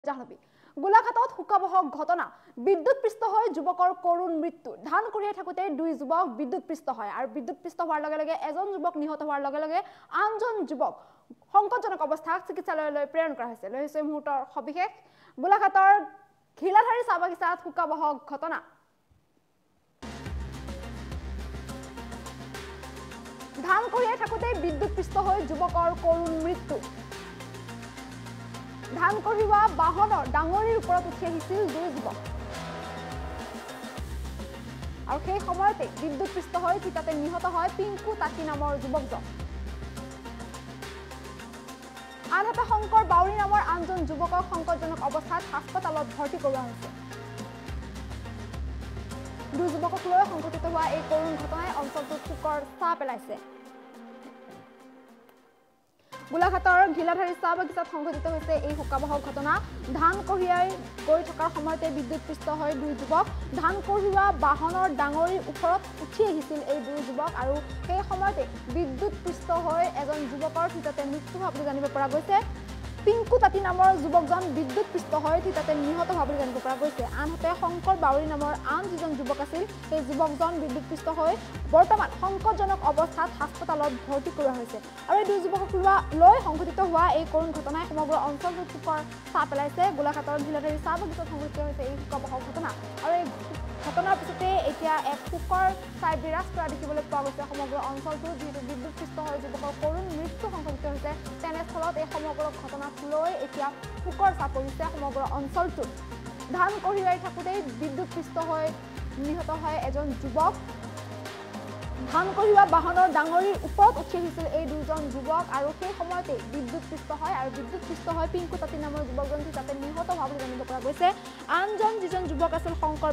জাহ্নবী গোলাঘাটত শোকাবহ ঘটনা বিদ্যুৎপৃষ্ট হৈ যুৱকৰ করুণ মৃত্যু ধান কঢ়িয়াই থাকোতে দুই যুৱক বিদ্যুৎপৃষ্ট হয় আৰু বিদ্যুৎপৃষ্ট হোৱাৰ লগে লগে এজন যুৱক নিহত হোৱাৰ লগে লগে আনজন যুৱক সংকটজনক অৱস্থাত চিকিৎসালয়লৈ প্ৰেৰণ কৰা হৈছে লৈ হৈছে মুহূৰ্তৰ সবিশেষ গোলাঘাটৰ ঘিলাধাৰী চাহ বাগিচাত শোকাবহ ঘটনা ধান কঢ়িয়াই থাকোতে বিদ্যুৎপৃষ্ট হৈ যুৱকৰ করুণ মৃত্যু ধান কঢ়িওৱা বাহনৰ ডাঙৰীৰ ওপৰত উঠি আহিছিল দুই যুৱক আৰু সেই সময়তে বিদ্যুৎপৃষ্ট হৈ তাতে নিহত হয় পিংকু তাঁতী নামৰ যুৱকজন আনহাতে শংকৰ বাউৰী নামৰ আনজন যুৱকক সংকটজনক অৱস্থাত হাস্পতালত ভৰ্তি কৰোৱা হৈছে দুই যুৱকক লৈ সংঘটিত হোৱা এই করুণ ঘটনাই অঞ্চলটোত শোকৰ ছাঁ পেলাইছে গোলাঘাটৰ ঘিলাধাৰী চাহ বাগিচাত সংঘটিত হৈছে এই শোকাবহ ঘটনা ধান কঢ়িয়াই গৈ থকাৰ সময়তে বিদ্যুৎপৃষ্ট হৈ দুই যুৱক ধান কঢ়িওৱা বাহনৰ ডাঙৰীৰ ওপৰত উঠি আহিছিল এই দুই যুৱক আৰু সেই সময়তে বিদ্যুৎপৃষ্ট হৈ এজন যুৱকৰ থিতাতে মৃত্যু হোৱা বুলি জানিব পৰা গৈছে পিংকু তাঁতী নামৰ যুৱকজন বিদ্যুৎপৃষ্ট হৈ থিতাতে নিহত হোৱা বুলি জানিব পৰা গৈছে আনহাতে শংকৰ বাউৰী নামৰ আন যিজন যুৱক আছিল সেই যুৱকজন বিদ্যুৎপৃষ্ট হৈ বৰ্তমান সংকটজনক অৱস্থাত হাস্পতালত ভৰ্তি কৰোৱা হৈছে আৰু এই দুই যুৱকক লৈ সংঘটিত হোৱা এই করুণ ঘটনাই সমগ্ৰ অঞ্চলটোত শোকৰ ছাঁ পেলাইছে গোলাঘাটৰ ঘিলাধাৰী চাহ বাগিচাত সংঘটিত হৈছে এই শোকাবহ ঘটনা আৰু এই ঘটনাৰ পিছতে এতিয়া এক শোকৰ ছাই বিৰাজ কৰা দেখিবলৈ পোৱা গৈছে সমগ্ৰ অঞ্চলটোত যিহেতু বিদ্যুৎপৃষ্ট হৈ যুৱকৰ করুণ মৃত্যু সংঘটিত হৈছে তেনেস্থলত এই সমগ্ৰ ঘটনাক লৈ এতিয়া শোকৰ ছাঁ পৰিছে সমগ্ৰ অঞ্চলটোত ধান কঢ়িয়াই থাকোঁতেই বিদ্যুৎপৃষ্ট হৈ নিহত হয় এজন যুৱক ধান কঢ়িওৱা বাহনৰ ডাঙৰীৰ ওপৰত উঠি আহিছিল এই দুজন যুৱক আৰু সেই সময়তে বিদ্যুৎপৃষ্ট হয় আৰু বিদ্যুৎপৃষ্ট হৈ পিংকু তাঁতী নামৰ যুৱকজন তাতে নিহত হোৱা বুলি জানিব পৰা গৈছে আনজন যিজন যুৱক আছিল শংকৰ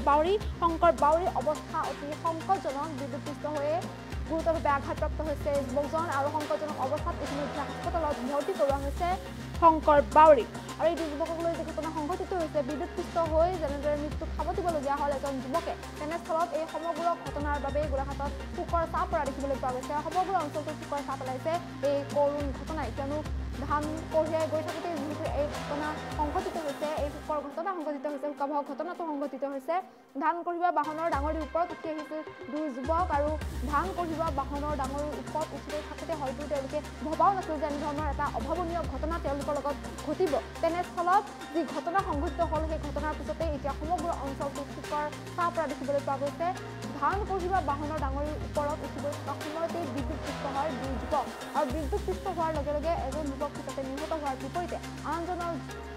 বাউৰী অৱস্থা অতি সংকটজনক বিদ্যুৎপৃষ্ট হৈয়ে গুৰুতৰভাৱে আঘাতপ্ৰাপ্ত হৈছে যুৱকজন আৰু সংকটজনক অৱস্থাত ইতিমধ্যে হাস্পতালত ভৰ্তি কৰোৱা হৈছে শংকৰ বাউৰী আৰু এই যুৱকক লৈ যে ঘটনা সংঘটিত হৈছে বিদ্যুৎপৃষ্ট হৈ যেনেদৰে মৃত্যুক খাব দিবলগীয়া হ'ল এজন যুৱকে তেনেস্থলত এই সমগ্ৰ ঘটনাৰ বাবে গোলাঘাটত শোকৰ ছাঁ পৰা দেখিবলৈ পোৱা গৈছে সমগ্ৰ অঞ্চলটোত শোকৰ ছাঁ পেলাইছে এই করুণ ঘটনাই কিয়নো ধান কঢ়িয়াই গৈ থাকোঁতে যিহেতু এই ঘটনা সংঘটিত হৈছে এই শোকৰ ঘটনা সংঘটিত হৈছে শোকাবহ ঘটনাটো সংঘটিত হৈছে ধান কঢ়িওৱা বাহনৰ ডাঙৰীৰ ওপৰত উঠি আহিছিল দুই যুৱক আৰু ধান কঢ়িওৱা বাহনৰ ডাঙৰীৰ ওপৰত উঠি থাকোঁতে হয়তো তেওঁলোকে ভবাও নাছিল যে এনেধৰণৰ এটা অভাৱনীয় ঘটনা তেওঁলোকৰ লগত ঘটিব তেনেস্থলত যি ঘটনা সংঘটিত হ'ল সেই ঘটনাৰ পিছতে এতিয়া সমগ্ৰ অঞ্চলটোত শোকৰ ছাঁ পৰা দেখিবলৈ পোৱা গৈছে ধান কঢ়িওৱা বাহনৰ ডাঙৰীৰ ওপৰত উঠিবলৈ থকা সময়তেই বিদ্যুৎপৃষ্ট হয় দুই যুৱক আৰু বিদ্যুৎপৃষ্ট হোৱাৰ লগে লগে এজন যুৱক তাতে নিহত হোৱাৰ বিপৰীতে আনজনৰ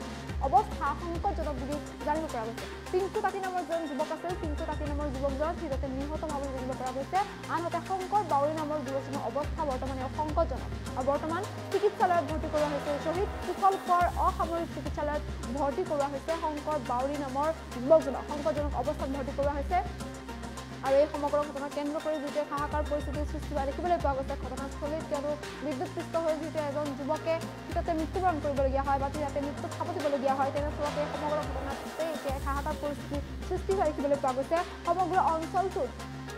অৱস্থা সংকটজনক বুলি জানিব পৰা গৈছে পিংকু তাঁতী নামৰ যিজন যুৱক আছিল পিংকু তাঁতী নামৰ যুৱকজন যাতে নিহত হোৱা বুলি জানিব পৰা গৈছে আনহাতে শংকৰ বাউৰী নামৰ যুৱকজনৰ অৱস্থা বৰ্তমানে সংকটজনক আৰু বৰ্তমান চিকিৎসালয়ত ভৰ্তি কৰোৱা হৈছে শ্বহীদ কুশল কোঁৱৰ অসামৰিক চিকিৎসালয়ত ভৰ্তি কৰোৱা হৈছে শংকৰ বাউৰী নামৰ যুৱকজনক সংকটজনক অৱস্থাত ভৰ্তি কৰোৱা হৈছে আৰু এই সমগ্ৰ ঘটনাক কেন্দ্ৰ কৰি যিটো হাহাকাৰ পৰিস্থিতিৰ সৃষ্টি হোৱা দেখিবলৈ পোৱা গৈছে ঘটনাস্থলীত কিয়নো বিদ্যুৎপৃষ্ট হৈ যিটো এজন যুৱকে তাতে মৃত্যুবৰণ কৰিবলগীয়া হয় বা তাতে মৃত্যুক খাব দিবলগীয়া হয় তেনেস্থলত এই সমগ্ৰ ঘটনাতে এতিয়া হাহাকাৰ পৰিস্থিতিৰ সৃষ্টি হোৱা দেখিবলৈ পোৱা গৈছে সমগ্ৰ অঞ্চলটোত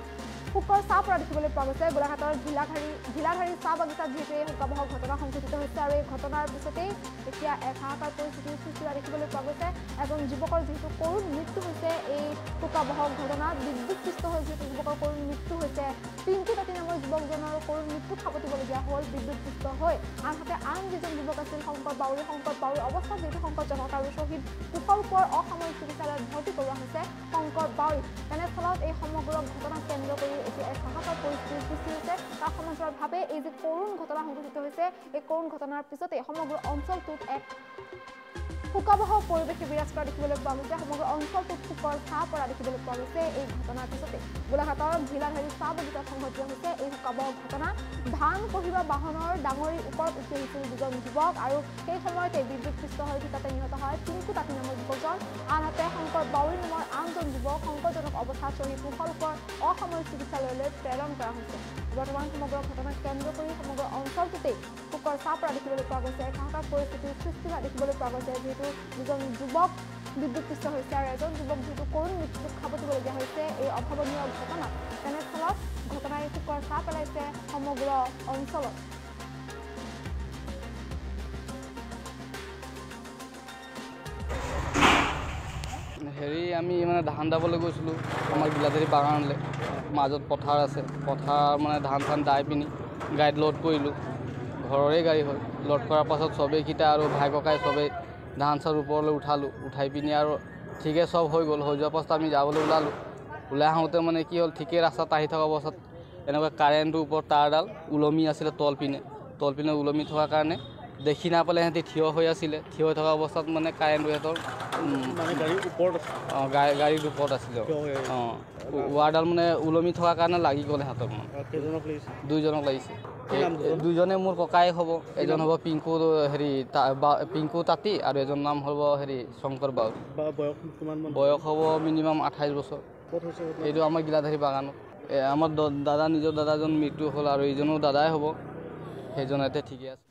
শোকৰ ছাঁ পৰা দেখিবলৈ পোৱা গৈছে গোলাঘাটৰ ঘিলাধাৰী চাহ বাগিচাত যিহেতু এই শোকাবহ ঘটনা সংঘটিত হৈছে আৰু এই ঘটনাৰ পিছতেই এতিয়া এক হাহাকাৰ পৰিস্থিতিৰ সৃষ্টি হোৱা দেখিবলৈ পোৱা গৈছে এজন যুৱকৰ যিহেতু করুণ মৃত্যু হৈছে এই শোকাবহ ঘটনাত বিদ্যুৎপৃষ্ট হৈ যিহেতু যুৱকৰ করুণ মৃত্যু হৈছে পিংকু তাঁতী নামৰ যুৱকজনৰ করুণ মৃত্যুক খাব দিবলগীয়া হ'ল বিদ্যুৎপৃষ্ট হৈ আনহাতে আন যিজন যুৱক আছিল শংকৰ বাউৰী অৱস্থাত যিহেতু সংকটজনক আৰু শ্বহীদ কুশল কোঁৱৰ অসামৰিক চিকিৎসালয়ত ভৰ্তি কৰোৱা হৈছে শংকৰ বাউৰী তেনেস্থলত এই সমগ্ৰ ঘটনাক কেন্দ্ৰ কৰি এতিয়া এক হাহাকাৰ পৰিস্থিতিৰ সৃষ্টি হৈছে তাৰ সমান্তৰালভাৱে এই যে করুণ ঘটনা সংঘটিত হৈছে এই করুণ ঘটনাৰ পিছতে সমগ্ৰ অঞ্চলটোত এক শোকাবহ পৰিৱেশে বিৰাজ কৰা দেখিবলৈ পোৱা গৈছে সমগ্ৰ অঞ্চলটোত শোকৰ ছাঁ পৰা দেখিবলৈ পোৱা গৈছে এই ঘটনাৰ পিছতে গোলাঘাটৰ ঘিলাধাৰী চাহ বাগিচাত সংঘটিত হৈছে এই শোকাবহ ঘটনা ধান কঢ়িওৱা বাহনৰ ডাঙৰীৰ ওপৰত উঠি আহিছিল দুজন যুৱক আৰু সেই সময়তে বিদ্যুৎপৃষ্ট হৈ তাতে নিহত হয় পিংকু তাঁতী নামৰ যুৱকজন আনহাতে শংকৰ বাউৰী নামৰ আনজন যুৱক সংকটজনক অৱস্থাত শ্বহীদ কুশল কোঁৱৰ অসামৰিক চিকিৎসালয়লৈ প্ৰেৰণ কৰা হৈছে বৰ্তমান সমগ্ৰ ঘটনাক কেন্দ্ৰ কৰি সমগ্ৰ অঞ্চলটোতেই শোকৰ ছাঁ পৰা দেখিবলৈ পোৱা গৈছে এক হাহাকাৰ পৰিস্থিতিৰ সৃষ্টি হোৱা দেখিবলৈ পোৱা গৈছে যিহেতু দুজন যুৱক বিদ্যুৎপৃষ্ট হৈছে আৰু এজন যুৱক যিহেতু করুণ মৃত্যুক খাব দিবলগীয়া হৈছে এই অভাৱনীয় ঘটনাত তেনেস্থলত ঘটনাই শোকৰ ছাঁ পেলাইছে সমগ্ৰ অঞ্চলত হেৰি আমি মানে ধান দাবলৈ গৈছিলোঁ আমাৰ গিলাধাৰী বাগানলৈ মাজত পথাৰ আছে পথাৰ মানে ধান চান দাই পিনি গাড়ীত লোড কৰিলোঁ ঘৰৰে গাড়ী হয় লোড কৰাৰ পাছত চবেইকেইটা আৰু ভাই ককাই চবেই ধান চান ওপৰলৈ উঠাই পিনি আৰু ঠিকে চব হৈ গ'ল হৈ যোৱাৰ পাছত আমি যাবলৈ ওলালোঁ ওলাই আহোঁতে মানে কি হ'ল ঠিকেই ৰাস্তাত আহি থকা অৱস্থাত এনেকুৱা কাৰেণ্টৰ ওপৰত তাঁৰডাল ওলমি আছিলে তলপিনে ওলমি থকাৰ কাৰণে দেখি নাপালে সিহঁতি থিয় হৈ আছিলে থিয় হৈ থকা অৱস্থাত মানে কাৰেণ্টটো সিহঁতৰ গাড়ীৰ ওপৰত আছিলে ৱাৰডাল মানে ওলমি থকাৰ কাৰণে লাগি গ'লে হাতত মানে দুইজনক লাগিছে দুইজনে মোৰ ককাই হ'ব এজন হ'ব পিংকু তাঁতী আৰু এজন নাম হ'ব শংকৰ বাউৰ বয়স হ'ব মিনিমাম 28 বছৰ এইটো আমাৰ গিলাধাৰী বাগানত আমাৰ নিজৰ দাদাজন মৃত্যু হ'ল আৰু ইজনো দাদাই হ'ব সেইজন এতিয়া ঠিকে আছে